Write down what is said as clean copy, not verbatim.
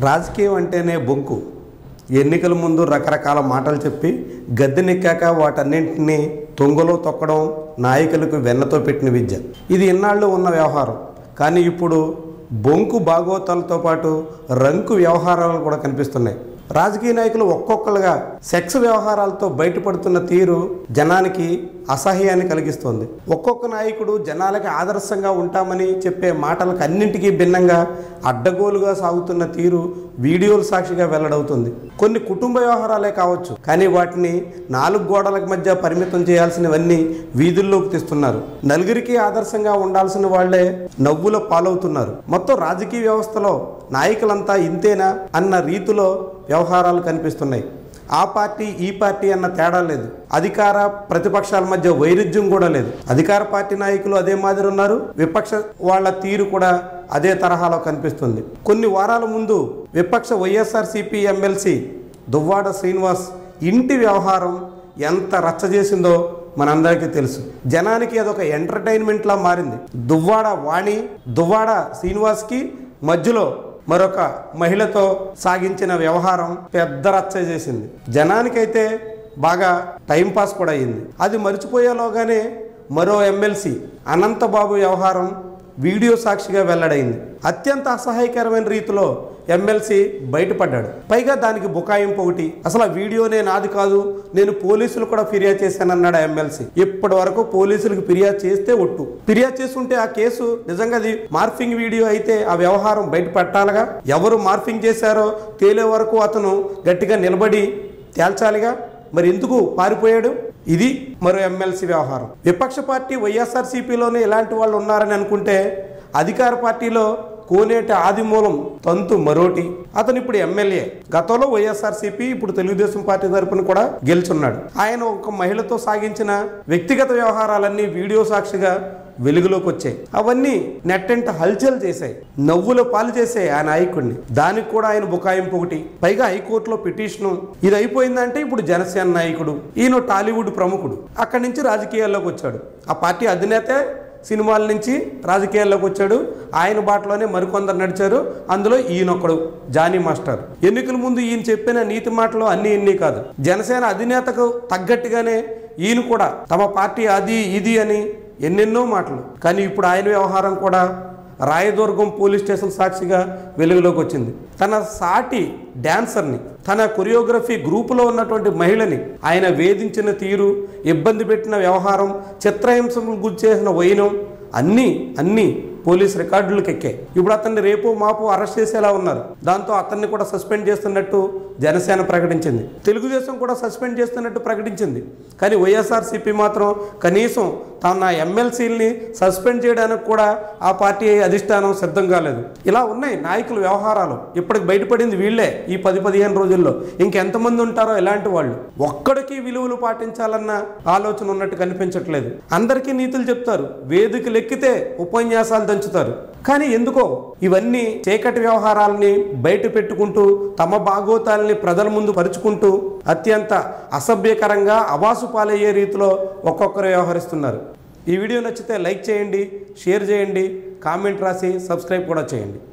రాజకీయం అంటేనే బొంకు. ఎన్నికల ముందు రకరకాల మాటలు చెప్పి గద్దెనెక్కాక వాటన్నింటినీ తొంగలో తొక్కడం నాయకులకు వెన్నతో పెట్టిన విద్య. ఇది ఇన్నాళ్ళు ఉన్న వ్యవహారం. కానీ ఇప్పుడు బొంకు భాగోతాలతో పాటు రంకు వ్యవహారాలు కూడా కనిపిస్తున్నాయి. రాజకీయ నాయకులు ఒక్కొక్కరుగా సెక్స్ వ్యవహారాలతో బయటపడుతున్న తీరు జనానికి అసహ్యాన్ని కలిగిస్తోంది. ఒక్కొక్క నాయకుడు జనాలకి ఆదర్శంగా ఉంటామని చెప్పే మాటలకు అన్నింటికీ భిన్నంగా అడ్డగోలుగా సాగుతున్న తీరు వీడియోల సాక్షిగా వెల్లడవుతుంది. కొన్ని కుటుంబ వ్యవహారాలే కావచ్చు, కానీ వాటిని 4 గోడల మధ్య పరిమితం చేయాల్సినవన్నీ వీధుల్లోకి తెస్తున్నారు. నలుగురికి ఆదర్శంగా ఉండాల్సిన వాళ్లే నవ్వుల పాలవుతున్నారు. మొత్తం రాజకీయ వ్యవస్థలో నాయకులంతా ఇంతేనా అన్న రీతిలో వ్యవహారాలు కనిపిస్తున్నాయి. ఆ పార్టీ ఈ పార్టీ అన్న తేడా లేదు. అధికార ప్రతిపక్షాల మధ్య వైరుధ్యం కూడా లేదు. అధికార పార్టీ నాయకులు అదే మాదిరి ఉన్నారు, విపక్ష వాళ్ళ తీరు కూడా అదే తరహాలో కనిపిస్తుంది. కొన్ని వారాల ముందు విపక్ష వైఎస్ఆర్సీపీ ఎమ్మెల్సీ దువ్వాడ శ్రీనివాస్ ఇంటి వ్యవహారం ఎంత రచ్చ చేసిందో మనందరికీ తెలుసు. జనానికి అదొక ఎంటర్టైన్మెంట్లా మారింది. దువ్వాడ వాణి, దువ్వాడ శ్రీనివాస్కి మధ్యలో మరొక మహిళతో సాగించిన వ్యవహారం పెద్ద రచ్చ చేసింది. జనానికైతే బాగా టైంపాస్ కూడా అయింది. అది మర్చిపోయేలోగానే మరో ఎమ్మెల్సీ అనంతబాబు వ్యవహారం వీడియో సాక్షిగా వెల్లడైంది. అత్యంత అసహాయకరమైన రీతిలో ఎమ్మెల్సీ బయటపడ్డాడు. పైగా దానికి బుకాయింపు ఒకటి. అసలు ఆ వీడియోనే నాది కాదు, నేను పోలీసులు కూడా ఫిర్యాదు చేశానన్నాడు ఆ ఎమ్మెల్సీ. ఇప్పటి వరకు పోలీసులకు ఫిర్యాదు చేస్తే ఒట్టు. ఫిర్యాదు చేస్తుంటే ఆ కేసు నిజంగా అది మార్ఫింగ్ వీడియో అయితే ఆ వ్యవహారం బయట పెట్టాలిగా. ఎవరు మార్ఫింగ్ చేశారో తేలే వరకు అతను గట్టిగా నిలబడి తేల్చాలిగా. మరి ఎందుకు పారిపోయాడు? ఇది మరో ఎమ్మెల్సీ వ్యవహారం. విపక్ష పార్టీ వైఎస్ఆర్సీపీలోనే ఇలాంటి వాళ్ళు ఉన్నారని అనుకుంటే అధికార పార్టీలో కోనేటి ఆదిమూలం తంతు మరోటి. అతను ఇప్పుడు ఎమ్మెల్యే. గతంలో వైఎస్ఆర్సీపీ, ఇప్పుడు తెలుగుదేశం పార్టీ తరపున కూడా గెలుచున్నాడు. ఆయన ఒక మహిళతో సాగించిన వ్యక్తిగత వ్యవహారాలన్నీ వీడియో సాక్షిగా వెలుగులోకి వచ్చాయి. అవన్నీ నెట్టంట హల్చల్ చేశాయి, నవ్వుల పాలు చేసాయి ఆ నాయకుడిని. దానికి కూడా ఆయన బుకాయింపు ఒకటి. పైగా హైకోర్టులో పిటిషను. ఇది అయిపోయిందంటే ఇప్పుడు జనసేన నాయకుడు, ఈయన టాలీవుడ్ ప్రముఖుడు, అక్కడి నుంచి రాజకీయాల్లోకి వచ్చాడు. ఆ పార్టీ అధినేతే సినిమాల నుంచి రాజకీయాల్లోకి వచ్చాడు. ఆయన బాటలోనే మరికొందరు నడిచారు. అందులో ఈయనొక్కడు జానీ మాస్టర్. ఎన్నికల ముందు ఈయన చెప్పిన నీతి మాటలు అన్నీ ఇన్ని కాదు. జనసేన అధినేతకు తగ్గట్టుగానే ఈయన కూడా తమ పార్టీ అది ఇది అని ఎన్నెన్నో మాటలు. కానీ ఇప్పుడు ఆయన వ్యవహారం కూడా రాయదుర్గం పోలీస్ స్టేషన్ సాక్షిగా వెలుగులోకి వచ్చింది. తన సాటి డాన్సర్ని, తన కొరియోగ్రఫీ గ్రూపులో ఉన్నటువంటి మహిళని ఆయన వేధించిన తీరు, ఇబ్బంది పెట్టిన వ్యవహారం, చిత్రహింసకు గురి చేసిన వైనం అన్నీ పోలీస్ రికార్డులకు ఎక్కాయి. ఇప్పుడు అతన్ని రేపు మాపు అరెస్ట్ చేసేలా ఉన్నారు. దాంతో అతన్ని కూడా సస్పెండ్ చేస్తున్నట్టు జనసేన ప్రకటించింది. తెలుగుదేశం కూడా సస్పెండ్ చేస్తున్నట్టు ప్రకటించింది. కానీ వైఎస్ఆర్సీపీ మాత్రం కనీసం తన ఎమ్మెల్సీలని సస్పెండ్ చేయడానికి కూడా ఆ పార్టీ అధిష్టానం సిద్ధం కాలేదు. ఇలా ఉన్నాయి నాయకుల వ్యవహారాలు. ఇప్పటికి బయటపడింది వీళ్లే. ఈ 10-15 రోజుల్లో ఇంకెంతమంది ఉంటారో ఇలాంటి వాళ్ళు. ఒక్కడికి విలువలు పాటించాలన్న ఆలోచన ఉన్నట్టు కనిపించట్లేదు. అందరికీ నీతులు చెప్తారు, వేదికలు ఎక్కితే ఉపన్యాసాలు దంచుతారు. కానీ ఎందుకో ఇవన్నీ చీకటి వ్యవహారాలని బయట పెట్టుకుంటూ తమ భాగోతాలని ప్రజల ముందు పరుచుకుంటూ అత్యంత అసభ్యకరంగా అవాసు పాలయ్యే రీతిలో ఒక్కొక్కరు వ్యవహరిస్తున్నారు. ఈ వీడియో నచ్చితే లైక్ చేయండి, షేర్ చేయండి, కామెంట్ రాసి సబ్స్క్రైబ్ కూడా చేయండి.